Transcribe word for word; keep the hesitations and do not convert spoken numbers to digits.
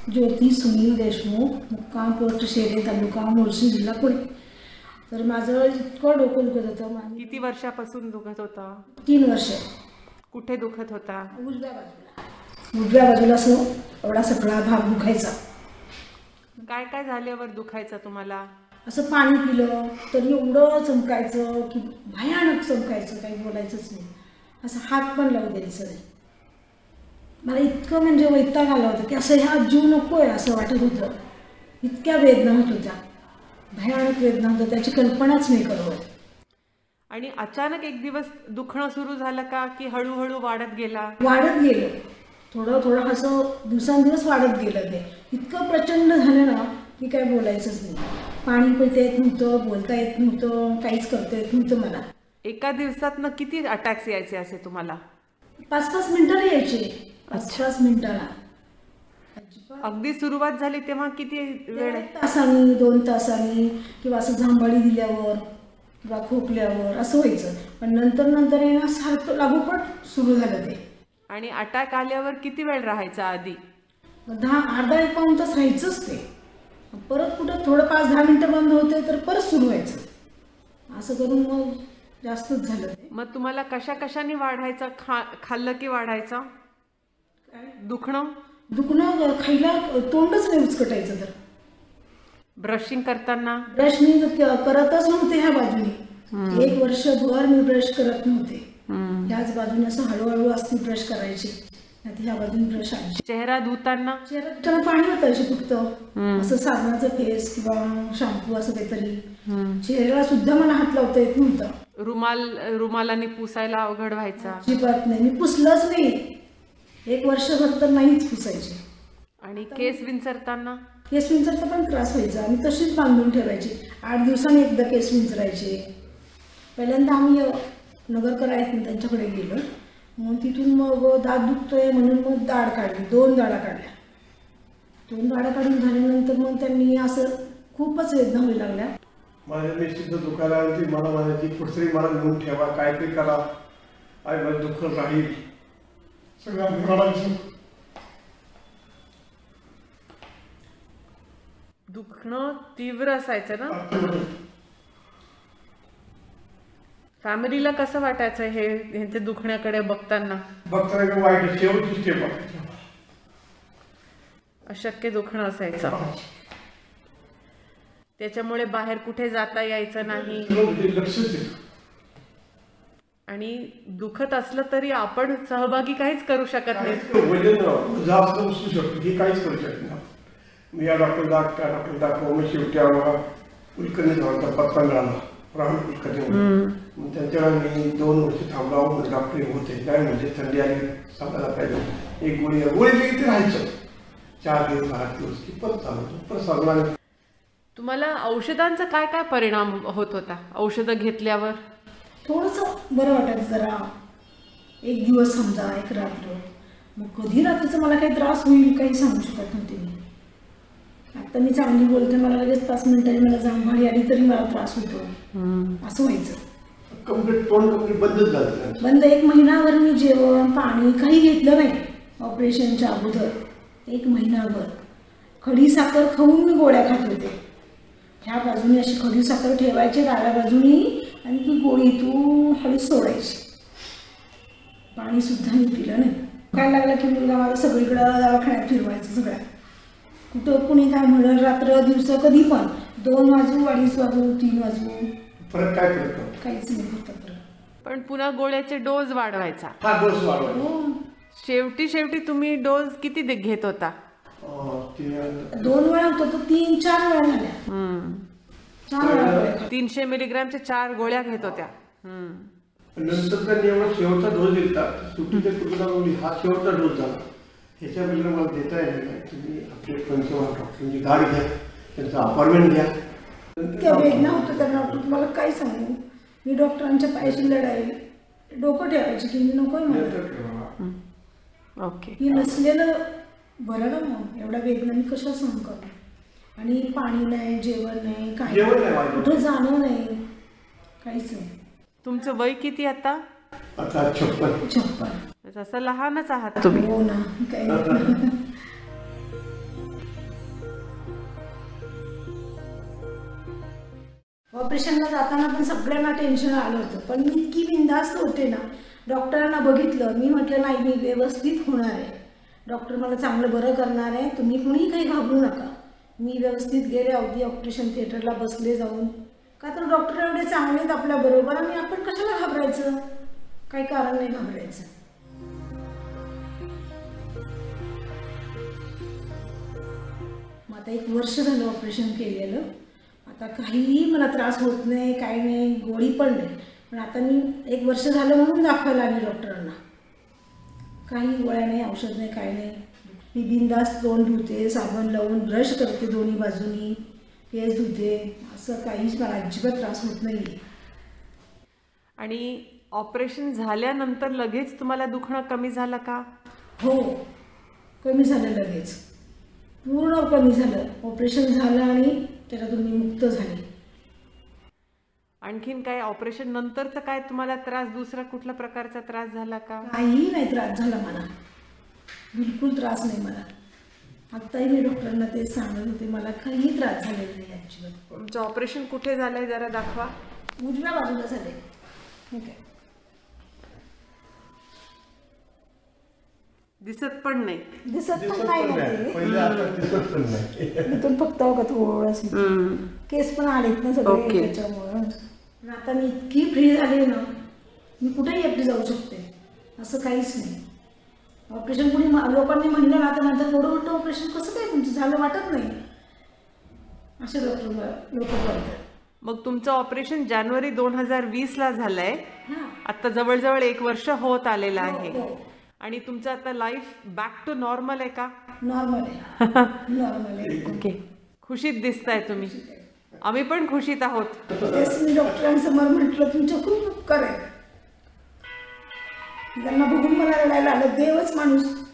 ज्योती सुनील देशमुख, मुक्काम पोस्ट शेरे, तालुका मोर्शी, जिल्हा पुणे. तर माझं इतकं डोकं दुखत होतं. किती वर्षापासून दुखत होता? तीन वर्ष. कुठे दुखत होता? उजव्या बाजूला. उजव्या बाजूला असं एवढा सगळा भाग दुखायचा. काय काय झाल्यावर दुखायचं तुम्हाला? असं पाणी पिलं तर एवढं चमकायचं की भयानक चमकायचं, काही बोलायचंच नाही. असं हात पण लावू द्यायचं नाही. मला इतकं म्हणजे वैताग आला होता की असं ह्या जीव नको आहे असं वाटत होतं. इतक्या वेदना होत होत्या, भयानक वेदना होत्या, त्याची कल्पनाच नाही करत. आणि अचानक एक दिवस दुखणं सुरू झालं का की हळूहळू वाढत गेला? वाढत गेलं, थोडं थोडं असं दिवसांदिवस वाढत गेलं. ते इतकं प्रचंड झालं ना की काय बोलायचंच नाही. पाणी पिता येत नव्हतं, बोलता येत नव्हतं, काहीच करता येत नव्हतं मला. एका दिवसात ना किती अटॅक्स यायचे असे तुम्हाला? पाच पाच मिनिटाला यायचे, पाच पाच मिनिटाला. अगदी सुरुवात झाली तेव्हा किती वेळ? तासांनी, दोन तासांनी, किंवा असं झांबडी दिल्यावर किंवा खोकल्यावर असं व्हायचं. पण नंतर नंतर येणं सारखं लागोपाठ सुरू झालं ते. आणि अटॅक आल्यावर किती वेळ राहायचा आधी? दहा अर्धा एक पाऊण तास राहायचंच ते. परत कुठं थोडं पाच दहा मिनिटं बंद होते तर परत सुरू व्हायचं. असं करून मग जास्तच झालं ते. मग तुम्हाला कशा कशाने वाढायचं? खा खाल्लं की वाढायचं दुखणं? दुखणं खायला तोंडच नाही उचकटायचं. तर ब्रशिंग करताना? ब्रश मी करतच नव्हते ह्या बाजूने. एक वर्षभर मी ब्रश करत नव्हते. ह्याच बाजूने असं हळूहळू असते ब्रश करायची, ह्या बाजूने ब्रश आणायची. चेहरा धुताना? चेहरा धुताना पाणी होतं फक्त असं साबणाचं फेस किंवा शॅम्पू असं काहीतरी. चेहऱ्याला सुद्धा मला हात लावता येत नव्हता. रुमाल रुमालाने पुसायला अवघड व्हायचा? अजिबात नाही, मी पुसलंच नाही. एक वर्षभर तर नाहीच पुसायचे. आणि केस विंचरताना? केस विंचरचा पण त्रास व्हायचा. आम्ही तशीच बांधून ठेवायची. आठ दिवसांनी एकदा केस विंचरायचे. पहिल्यांदा आम्ही नगरकर आहेत ना त्यांच्याकडे गेलो. मग तिथून मग दात दुखतोय म्हणून मग दाढ काढली, दोन दाढा काढल्या. दोन दाढा काढून झाल्यानंतर मग त्यांनी असं खूपच वेदना होऊ लागल्या. माझ्या मेशीचं दुखायला होती. मला म्हणायची कुठतरी मला घेऊन ठेवा, काहीतरी करा, आई मला दुःख राहील. सगळं घराला दुखणं तीव्र असायचं ना? फॅमिलीला कसं वाटायचं हे ह्यांचे दुखण्याकडे बघताना? बघताना वाईट शेवटची स्टेप आहे. अशक्य दुखणं असायचं. त्याच्यामुळे बाहेर कुठे जाता यायचं नाही. आणि दुखत असलं तरी आपण सहभागी काहीच करू शकत नाही. वजन जास्त असू शकतो, हे काहीच करू शकत नाही. मी या डॉक्टर दाख त्या डॉक्टर दाखव. मग शेवटी आम्हाला कुलकर्णी जाऊनचा पत्ता मिळाला, राहुल कुलकर्णी. मग त्यांच्याकडे मी दोन वर्ष थांबला. म्हणजे डॉक्टर होते काय म्हणजे थंडी आली सांगायला पाहिजे. एक गोळी गोळी इथे राहायचं चार दिवस आठ दिवस की परत चालवतो परत सांगणार. तुम्हाला औषधांचा काय काय परिणाम होत होता औषधं घेतल्यावर? थोडंसं बरं वाटायचं जरा. एक दिवस समजा, एक रात्र. मग कधी रात्रीचं मला काही त्रास होईल काही सांगू शकत नव्हते मी. आता मी चांगली बोलते, मला लगेच पाच मिनिटांनी मला जांभळी आली तरी मला त्रास होतो. असं व्हायचं. कंप्लीट तोंड कंप्लीट बंदच झालं. बंद. एक महिनाभर मी जेवण पाणी काही घेतलं नाही ऑपरेशनच्या अगोदर. एक महिनाभर खडी साखर खाऊन मी गोळ्या खात होते. ह्या बाजूने अशी खडी साखर ठेवायची डाव्या बाजूनी आणि ती गोळी तू हळू सोडायची. पाणी सुद्धा मी पिलं नाही. काय लागलं की मुलगा मला सगळीकडं दवाखान्यात फिरवायचं. सगळ्या कुठं कुणी काय म्हणलं रात्र दिवस कधी पण दोन वाजू अडीच वाजू तीन वाजू परत काय करतो काहीच नाही होतं. पण पुन्हा गोळ्याचे डोस वाढवायचा? हा डोस वाढवायचा. शेवटी शेवटी तुम्ही डोस किती घेत होता? दोन वेळा होतो तो तीन चार वेळा झाल्या. चार वेळा तीनशे मिलीग्रामच्या चार गोळ्या घेत होत्या. नंतर त्यांनी एवढा शेवटचा डोस दिला. सुट्टीच्या कुटुंबाला हा शेवटचा डोस झाला. ह्याच्या पहिले मला देता येणार नाही. तुम्ही आपले पंचवार डॉक्टरांची गाडी घ्या, त्यांचं अपॉइंटमेंट घ्या. इतक्या वेदना होतं त्या डॉक्टर, तुम्हाला काय सांगू. मी डॉक्टरांच्या पायाची लढाई डोकं ठेवायची की मी नकोय मला. ओके. ही नसलेलं बरं ना. मग एवढा वेदना मी कशा सहन करू. आणि पाणी नाही, जेवण नाही, काही कुठं जाणं नाही, काहीच नाही. तुमचं वय किती आता? आता छप्पन. छप्पन. असं लहानच आहात तुम्ही. हो ना. काही ऑपरेशनला जाताना पण सगळ्यांना टेन्शन आलं होतं, पण मी इतकी बिनधास्त होते ना. डॉक्टरांना बघितलं, मी म्हटलं नाही मी व्यवस्थित होणार आहे, डॉक्टर मला चांगलं बरं करणार आहे, तुम्ही कुणीही काही घाबरू नका. मी व्यवस्थित गेले, अगदी ऑपरेशन थिएटरला बसले जाऊन. का तर डॉक्टर एवढे चांगले आहेत आपल्याबरोबर, आणि आपण कशाला घाबरायचं, काही कारण नाही घाबरायचं. मग आता एक वर्ष झालं ऑपरेशन केलेलं. आता काहीही मला त्रास होत नाही, काही नाही, गोळी पण नाही. पण आता मी एक वर्ष झालं म्हणून दाखवायला आली डॉक्टरांना. काही गोळ्या नाही, औषध नाही, काही नाही. मी बिनधास्त तोंड धुते, साबण लावून ब्रश करते दोन्ही बाजूनी, केस धुते, असं काहीच मला अजिबात त्रास होत नाही. आणि ऑपरेशन झाल्यानंतर लगेच तुम्हाला दुखणं कमी झालं का? हो, कमी झालं लगेच, पूर्ण कमी झालं. ऑपरेशन झालं आणि त्याच्यातून मी मुक्त झाले. आणखीन काय ऑपरेशन नंतरचा काय तुम्हाला त्रास, दुसरा कुठल्या प्रकारचा त्रास झाला का? काहीही नाही त्रास झाला मला, बिलकुल त्रास नाही मला. आत्ताही मी डॉक्टरांना तेच सांगत होते, मला काही त्रास झालेला नाही अजिबात. तुमचं ऑपरेशन कुठे झालंय जरा दाखवा. उजव्या बाजूला झाले. ठीक आहे, दिसत पण नाही. दिसत पण नाही ना ते. पहिले आता दिसत पण नाही. इथून फक्त बघा थोडंसं केस पण आलेत ना सगळे ओके. त्याच्यामुळं. पण आता मी इतकी फ्री झाली ना, मी कुठेही एकटी जाऊ शकते, असं काहीच नाही. ऑपरेशन कोणी लोकांनी म्हणलं ना तर म्हणतात थोडं मोठं ऑपरेशन कसं काय तुमचं झालं वाटत नाही, असे डॉक्टर लोक बोलतात. मग तुमचं ऑपरेशन जानेवारी दोन हजार वीस ला झालंय. हां, आता जवळजवळ एक वर्ष होत आलेलं हो, आहे. हो. आणि तुमचं आता लाईफ बॅक टू नॉर्मल आहे का? नॉर्मल आहे, नॉर्मल आहे. ओके, खुशीत दिसताय तुम्ही. आम्ही पण खुशीत आहोत. तेच मी डॉक्टरांसमोर म्हटलं तुमचं खूप उपकार आहे. त्यांना बघून मला रडायला आलं, देवच माणूस